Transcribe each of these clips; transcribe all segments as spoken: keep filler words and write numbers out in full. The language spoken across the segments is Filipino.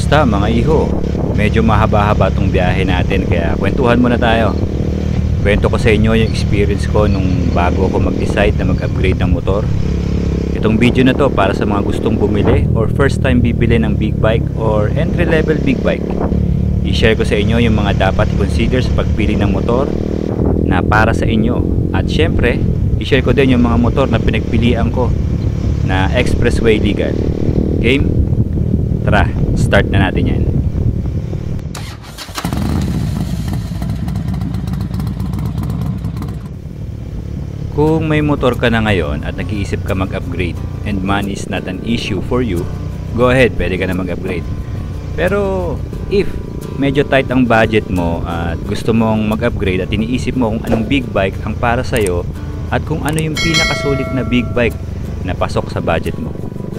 Kamusta mga iho? Medyo mahaba-haba tong biyahe natin kaya kwentuhan muna tayo. Kwento ko sa inyo yung experience ko nung bago ako mag-decide na mag-upgrade ng motor. Itong video na to para sa mga gustong bumili or first time bibili ng big bike or entry level big bike. I-share ko sa inyo yung mga dapat i-consider sa pagpili ng motor na para sa inyo. At syempre, i-share ko din yung mga motor na pinagpilian ko na expressway legal. Game? Tara, start na natin yan. Kung may motor ka na ngayon at nag-iisip ka mag-upgrade and money is not an issue for you, go ahead, pwede ka na mag-upgrade. Pero if medyo tight ang budget mo at gusto mong mag-upgrade at iniisip mo kung anong big bike ang para sa'yo at kung ano yung pinakasulit na big bike na pasok sa budget mo,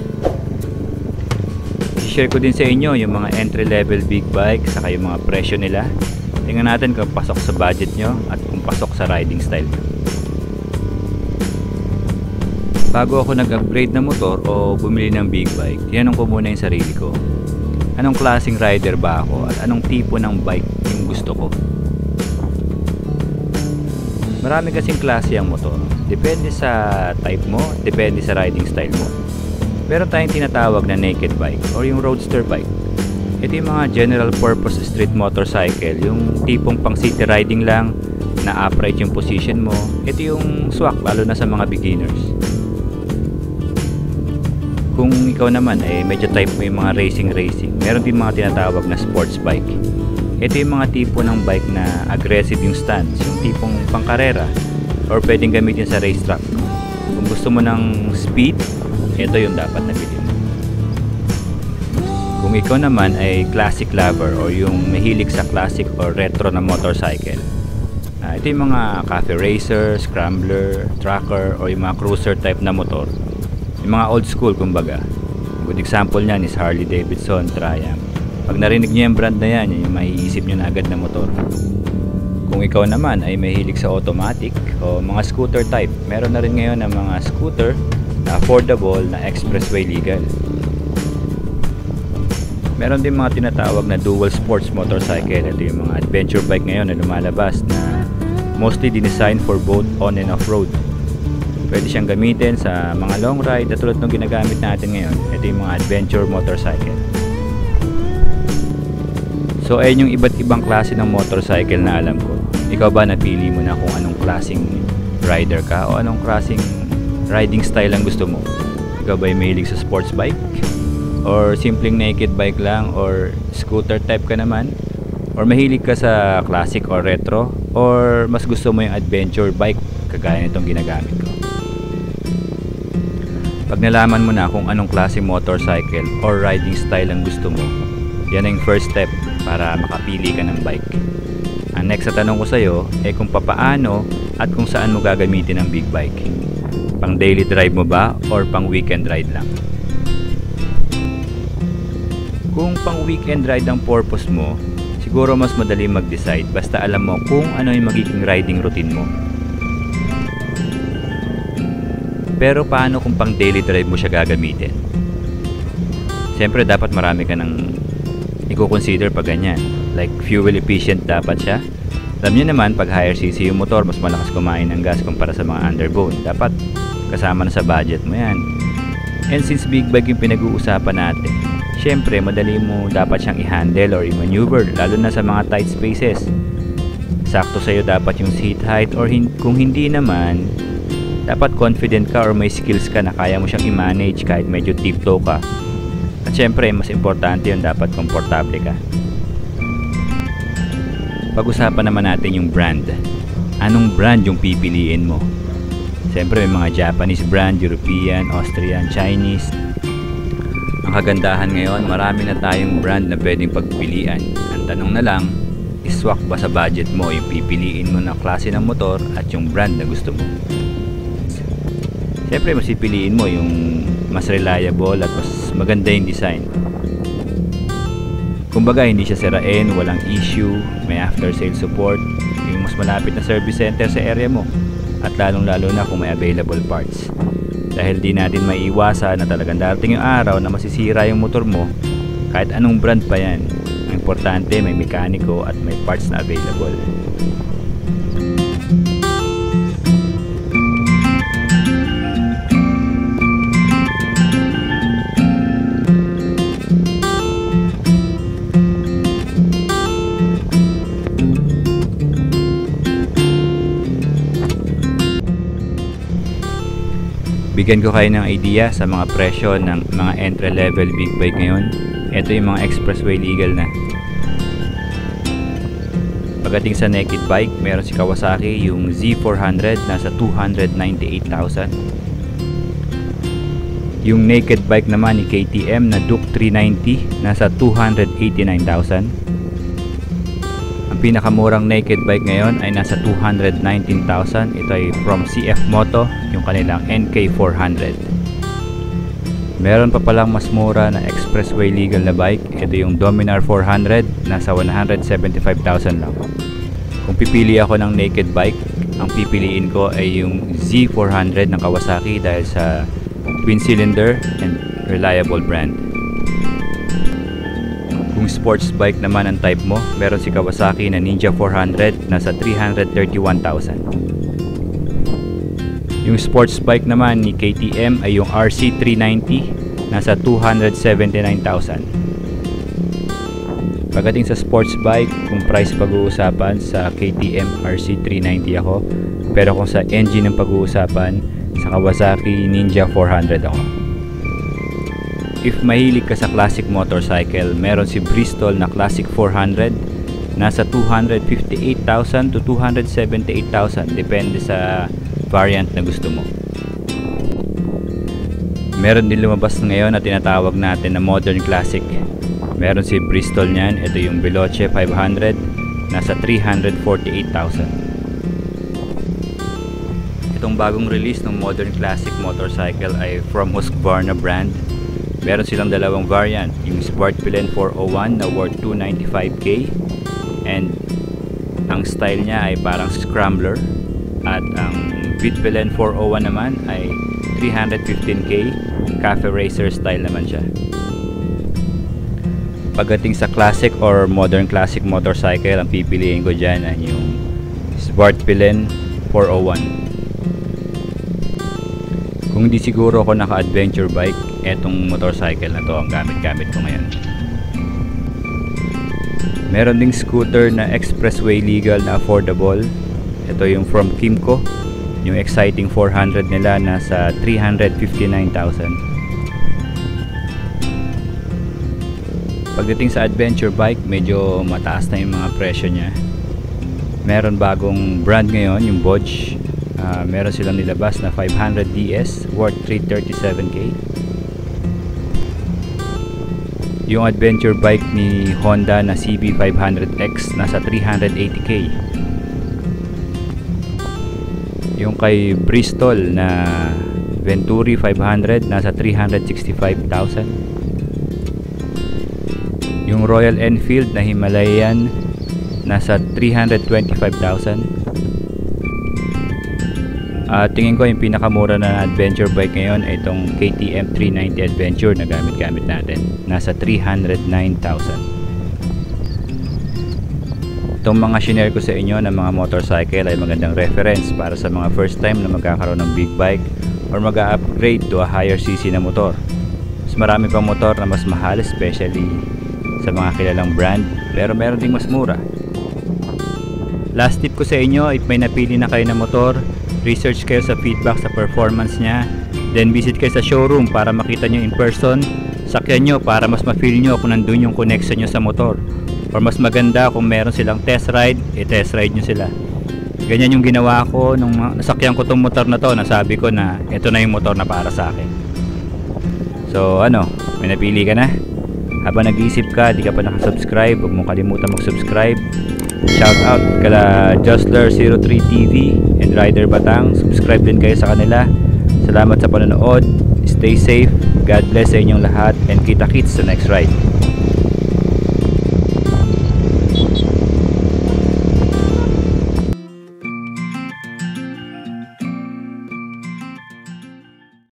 share ko din sa inyo yung mga entry level big bike saka yung mga presyo nila. Tingnan natin kung pasok sa budget nyo at kung pasok sa riding style nyo. Bago ako nag-upgrade ng motor o bumili ng big bike, tinanong ko muna yung sarili ko. Anong klaseng rider ba ako at anong tipo ng bike yung gusto ko? Marami kasing klase ang motor. Depende sa type mo, depende sa riding style mo. Meron tayong tinatawag na naked bike or yung roadster bike. Ito yung mga general purpose street motorcycle, yung tipong pang city riding lang, na upright yung position mo. Ito yung swak lalo na sa mga beginners. Kung ikaw naman eh medyo type mo yung mga racing racing, meron din mga tinatawag na sports bike. Ito yung mga tipo ng bike na aggressive yung stance, yung tipong pangkarera or pwedeng gamitin sa racetrack. Kung gusto mo ng speed, ito yung dapat na bilhin. Kung ikaw naman ay classic lover o yung mahilig sa classic or retro na motorcycle, uh, ito yung mga cafe racer, scrambler, tracker o yung mga cruiser type na motor. Yung mga old school kumbaga. Good example niyan is Harley Davidson, Triumph. Pag narinig niyo yung brand na yan, yung maiisip niyo na agad na motor. Kung ikaw naman ay mahilig sa automatic o mga scooter type, meron na rin ngayon ng mga scooter na affordable na expressway legal. Meron din mga tinatawag na dual sports motorcycle. Ito yung mga adventure bike ngayon na lumalabas na mostly designed for both on and off road. Pwede siyang gamitin sa mga long ride at tulad ng ginagamit natin ngayon. Ito yung mga adventure motorcycle. So ayun yung iba't ibang klase ng motorcycle na alam ko. Ikaw ba napili mo na kung anong klaseng rider ka o anong klaseng riding style ang gusto mo? Ikaw ba ay mahilig sa sports bike? Or simpleng naked bike lang? Or scooter type ka naman? Or mahilig ka sa classic or retro? Or mas gusto mo yung adventure bike kagaya nitong ginagamit ko? Pag nalaman mo na kung anong klaseng motorcycle or riding style ang gusto mo, yan ang first step para makapili ka ng bike. Ang next na tanong ko sa'yo ay kung papaano at kung saan mo gagamitin ang big bike. Pang daily drive mo ba or pang weekend ride lang? Kung pang weekend ride ang purpose mo, siguro mas madali mag-decide basta alam mo kung ano yung magiging riding routine mo. Pero paano kung pang daily drive mo siya gagamitin? Siyempre dapat marami ka ng i-consider pag ganyan. Like fuel efficient dapat siya. Alam nyo naman pag higher cc yung motor, mas malakas kumain ng gas kumpara sa mga underbone. Dapat kasama na sa budget mo yan. And since big bike yung pinag-uusapan natin, syempre madali mo dapat siyang i-handle or i-maneuver, lalo na sa mga tight spaces. Sakto sa'yo dapat yung seat height or hin kung hindi naman, dapat confident ka or may skills ka na kaya mo siyang i-manage kahit medyo tiptoe ka. At syempre mas importante yun, dapat komportable ka. Pag-usapan naman natin yung brand. Anong brand yung pipiliin mo? Siyempre may mga Japanese brand, European, Austrian, Chinese. Ang kagandahan ngayon, marami na tayong brand na pwedeng pagpilian. Ang tanong na lang, iswak ba sa budget mo yung pipiliin mo na klase ng motor at yung brand na gusto mo? Siyempre mas pipiliin mo yung mas reliable at mas maganda yung design. Kumbaga hindi siya sirain, walang issue, may after sale support, yung mas malapit na service center sa area mo, at lalong lalo na kung may available parts. Dahil di natin maiiwasan na talagang darating yung araw na masisira yung motor mo Kahit anong brand pa yan, ang importante may mekaniko at may parts na available. Bigyan ko kayo ng idea sa mga presyo ng mga entry-level big bike ngayon. Ito yung mga expressway legal na. Pagdating sa naked bike, meron si Kawasaki yung Z four hundred nasa two hundred ninety-eight thousand. Yung naked bike naman ni K T M na Duke three ninety nasa two hundred eighty-nine thousand. Ang pinakamurang naked bike ngayon ay nasa two hundred nineteen thousand. Ito ay from C F Moto, yung kanilang N K four hundred. Meron pa palang mas mura na expressway legal na bike. Ito yung Dominar four hundred, nasa one hundred seventy-five thousand lang. Kung pipili ako ng naked bike, ang pipiliin ko ay yung Z four hundred ng Kawasaki dahil sa twin cylinder and reliable brand. Kung sports bike naman ang type mo, meron si Kawasaki na Ninja four hundred, nasa three hundred thirty-one thousand. Yung sports bike naman ni K T M ay yung R C three ninety, nasa two hundred seventy-nine thousand. Pagdating sa sports bike, kung price pag-uusapan, sa K T M R C three ninety ako, pero kung sa engine ang pag-uusapan, sa Kawasaki Ninja four hundred ako. If mahilig ka sa classic motorcycle, meron si Bristol na Classic four hundred, nasa two hundred fifty-eight thousand to two hundred seventy-eight thousand, depende sa variant na gusto mo. Meron din lumabas ngayon na tinatawag natin na modern classic. Meron si Bristol niyan, ito yung Veloce five hundred, nasa three hundred forty-eight thousand. Itong bagong release ng modern classic motorcycle ay from Husqvarna brand. Meron silang dalawang variant, yung Sportbilen four oh one na worth two ninety-five K, and ang style niya ay parang scrambler, at ang Vitbilen four oh one naman ay three hundred fifteen K, cafe racer style naman siya. Pagdating sa classic or modern classic motorcycle, ang pipiliin ko dyan ay yung Sportbilen four oh one. Kung di siguro ako naka-adventure bike, etong motorcycle na to ang gamit-gamit ko ngayon. Meron ding scooter na expressway legal na affordable. Ito yung from Kymco, yung Exciting four hundred nila, nasa three hundred fifty-nine thousand. Pagdating sa adventure bike, medyo mataas na yung mga presyo niya. Meron bagong brand ngayon, yung Bodge. Uh, meron silang nilabas na five hundred D S worth three hundred thirty-seven K. Yung adventure bike ni Honda na C B five hundred X nasa three hundred eighty K. Yung kay Bristol na Venturi five hundred nasa three hundred sixty-five thousand. Yung Royal Enfield na Himalayan nasa three hundred twenty-five thousand. Uh, tingin ko yung pinakamura na adventure bike ngayon ay itong K T M three ninety Adventure na gamit-gamit natin, nasa three hundred nine thousand. Itong mga shinare ko sa inyo ng mga motorcycle ay magandang reference para sa mga first time na magkakaroon ng big bike or mag-upgrade to a higher C C na motor. Mas marami pang motor na mas mahal, especially sa mga kilalang brand, pero meron ding mas mura. Last tip ko sa inyo, if may napili na kayo na motor, research kayo sa feedback sa performance niya, then visit kayo sa showroom para makita nyo in person. Sakyan nyo para mas ma-feel nyo kung nandun yung connection nyo sa motor, or mas maganda kung meron silang test ride, i-test ride nyo sila. Ganyan yung ginawa ko nung nasakyan ko tong motor na to, nasabi ko na ito na yung motor na para sa akin. So ano, may napili ka na? Habang nag-iisip ka, di ka pa nakasubscribe, huwag mong kalimutan mag-subscribe. Shout out kala Jostler zero three T V and Rider Batang. Subscribe din kayo sa kanila. Salamat sa panonood. Stay safe. God bless sa inyong lahat, and kita-kits sa next ride.